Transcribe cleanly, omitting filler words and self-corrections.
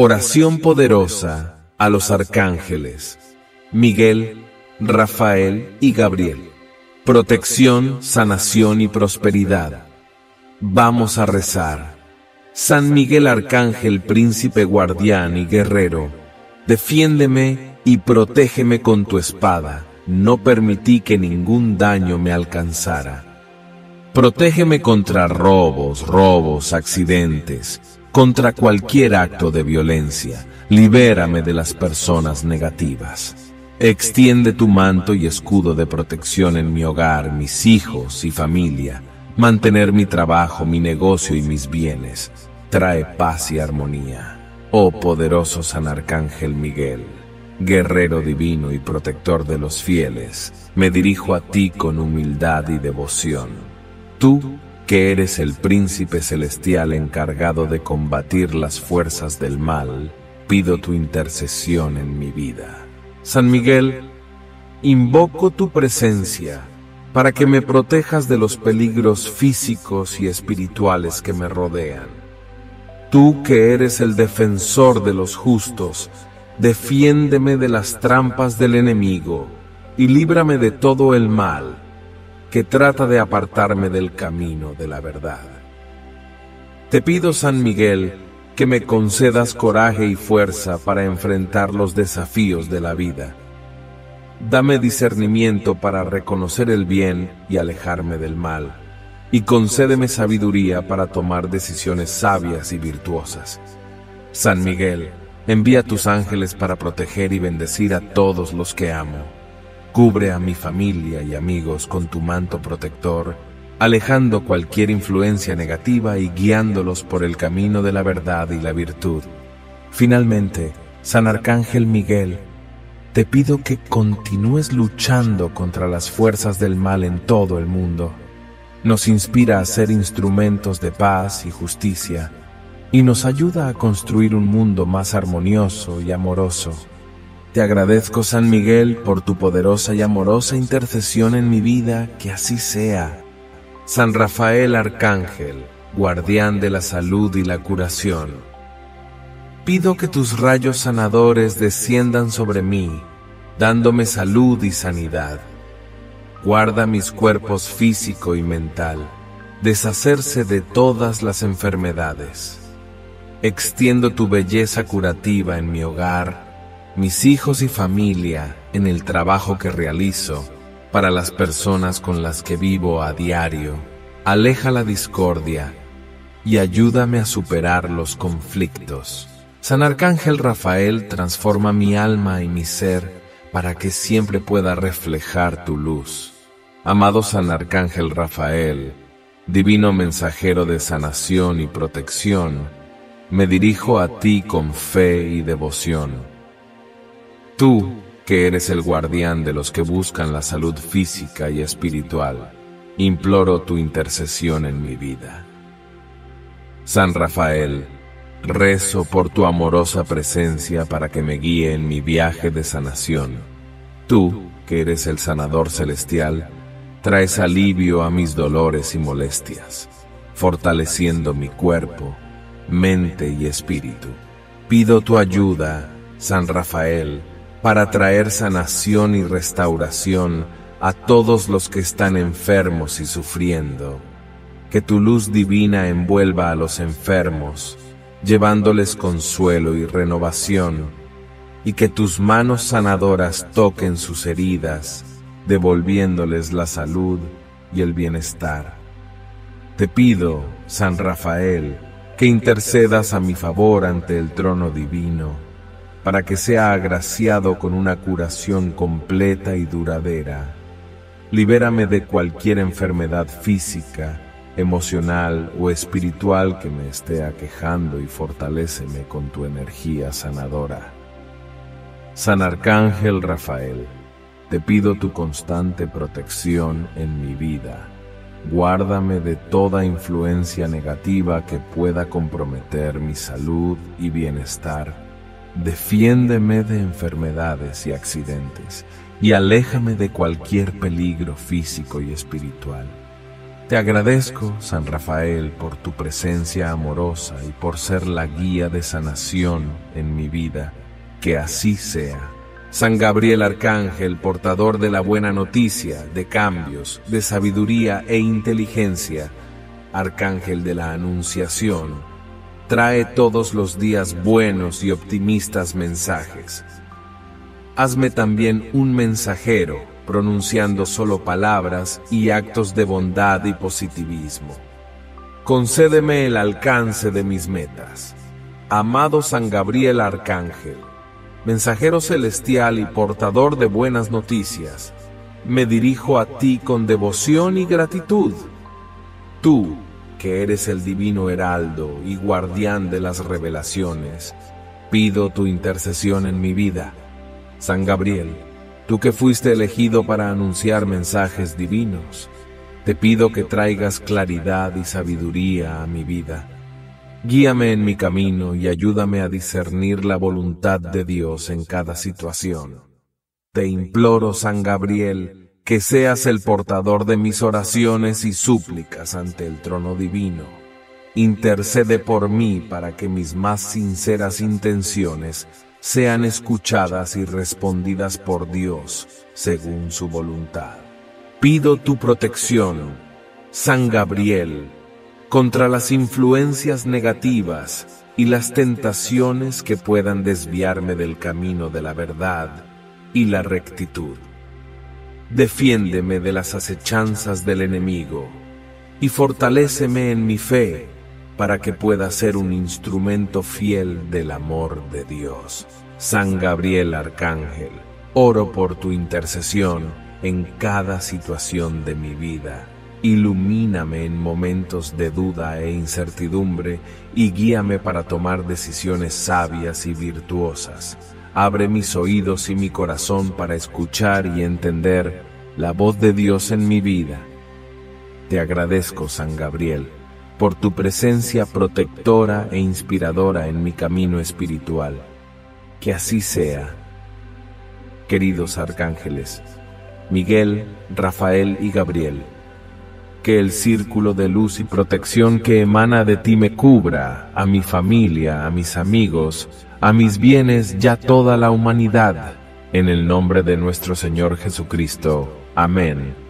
Oración poderosa a los arcángeles Miguel, Rafael y Gabriel. Protección, sanación y prosperidad. Vamos a rezar. San Miguel Arcángel, príncipe guardián y guerrero, defiéndeme y protégeme con tu espada. No permití que ningún daño me alcanzara. Protégeme contra robos, accidentes, contra cualquier acto de violencia. Libérame de las personas negativas. Extiende tu manto y escudo de protección en mi hogar, mis hijos y familia. Mantener mi trabajo, mi negocio y mis bienes. Trae paz y armonía. Oh poderoso San Arcángel Miguel, guerrero divino y protector de los fieles, me dirijo a ti con humildad y devoción. Tú, que eres el príncipe celestial encargado de combatir las fuerzas del mal, pido tu intercesión en mi vida. San Miguel, invoco tu presencia para que me protejas de los peligros físicos y espirituales que me rodean. Tú, que eres el defensor de los justos, defiéndeme de las trampas del enemigo y líbrame de todo el mal que trata de apartarme del camino de la verdad. Te pido, San Miguel, que me concedas coraje y fuerza para enfrentar los desafíos de la vida. Dame discernimiento para reconocer el bien y alejarme del mal, y concédeme sabiduría para tomar decisiones sabias y virtuosas. San Miguel, envía tus ángeles para proteger y bendecir a todos los que amo. Cubre a mi familia y amigos con tu manto protector, alejando cualquier influencia negativa y guiándolos por el camino de la verdad y la virtud. Finalmente, San Arcángel Miguel, te pido que continúes luchando contra las fuerzas del mal en todo el mundo. Nos inspira a ser instrumentos de paz y justicia, y nos ayuda a construir un mundo más armonioso y amoroso. Te agradezco, San Miguel, por tu poderosa y amorosa intercesión en mi vida, que así sea. San Rafael Arcángel, guardián de la salud y la curación, pido que tus rayos sanadores desciendan sobre mí, dándome salud y sanidad. Guarda mis cuerpos físico y mental, deshacerse de todas las enfermedades. Extiendo tu belleza curativa en mi hogar, mis hijos y familia, en el trabajo que realizo, para las personas con las que vivo a diario. Aleja la discordia y ayúdame a superar los conflictos. San Arcángel Rafael, transforma mi alma y mi ser para que siempre pueda reflejar tu luz. Amado San Arcángel Rafael, divino mensajero de sanación y protección, me dirijo a ti con fe y devoción. Tú, que eres el guardián de los que buscan la salud física y espiritual, imploro tu intercesión en mi vida. San Rafael, rezo por tu amorosa presencia para que me guíe en mi viaje de sanación. Tú, que eres el sanador celestial, traes alivio a mis dolores y molestias, fortaleciendo mi cuerpo, mente y espíritu. Pido tu ayuda, San Rafael, para traer sanación y restauración a todos los que están enfermos y sufriendo. Que tu luz divina envuelva a los enfermos, llevándoles consuelo y renovación, y que tus manos sanadoras toquen sus heridas, devolviéndoles la salud y el bienestar. Te pido, San Rafael, que intercedas a mi favor ante el trono divino, para que sea agraciado con una curación completa y duradera. Libérame de cualquier enfermedad física, emocional o espiritual que me esté aquejando y fortaléceme con tu energía sanadora. San Arcángel Rafael, te pido tu constante protección en mi vida. Guárdame de toda influencia negativa que pueda comprometer mi salud y bienestar. Defiéndeme de enfermedades y accidentes y aléjame de cualquier peligro físico y espiritual. Te agradezco, San Rafael, por tu presencia amorosa y por ser la guía de sanación en mi vida. Que así sea. San Gabriel Arcángel, portador de la buena noticia, de cambios, de sabiduría e inteligencia, Arcángel de la Anunciación, trae todos los días buenos y optimistas mensajes. Hazme también un mensajero, pronunciando solo palabras y actos de bondad y positivismo. Concédeme el alcance de mis metas. Amado San Gabriel Arcángel, mensajero celestial y portador de buenas noticias, me dirijo a ti con devoción y gratitud. Tú, que eres el divino heraldo y guardián de las revelaciones, pido tu intercesión en mi vida. San Gabriel, tú que fuiste elegido para anunciar mensajes divinos, te pido que traigas claridad y sabiduría a mi vida. Guíame en mi camino y ayúdame a discernir la voluntad de Dios en cada situación. Te imploro, San Gabriel, que seas el portador de mis oraciones y súplicas ante el trono divino. Intercede por mí para que mis más sinceras intenciones sean escuchadas y respondidas por Dios según su voluntad. Pido tu protección, San Gabriel, contra las influencias negativas y las tentaciones que puedan desviarme del camino de la verdad y la rectitud. Defiéndeme de las acechanzas del enemigo y fortaléceme en mi fe para que pueda ser un instrumento fiel del amor de Dios. San Gabriel Arcángel, oro por tu intercesión en cada situación de mi vida. Ilumíname en momentos de duda e incertidumbre y guíame para tomar decisiones sabias y virtuosas. Abre mis oídos y mi corazón para escuchar y entender la voz de Dios en mi vida. Te agradezco, San Gabriel, por tu presencia protectora e inspiradora en mi camino espiritual. Que así sea. Queridos arcángeles, Miguel, Rafael y Gabriel, que el círculo de luz y protección que emana de ti me cubra, a mi familia, a mis amigos, a mis bienes y a toda la humanidad. En el nombre de nuestro Señor Jesucristo. Amén.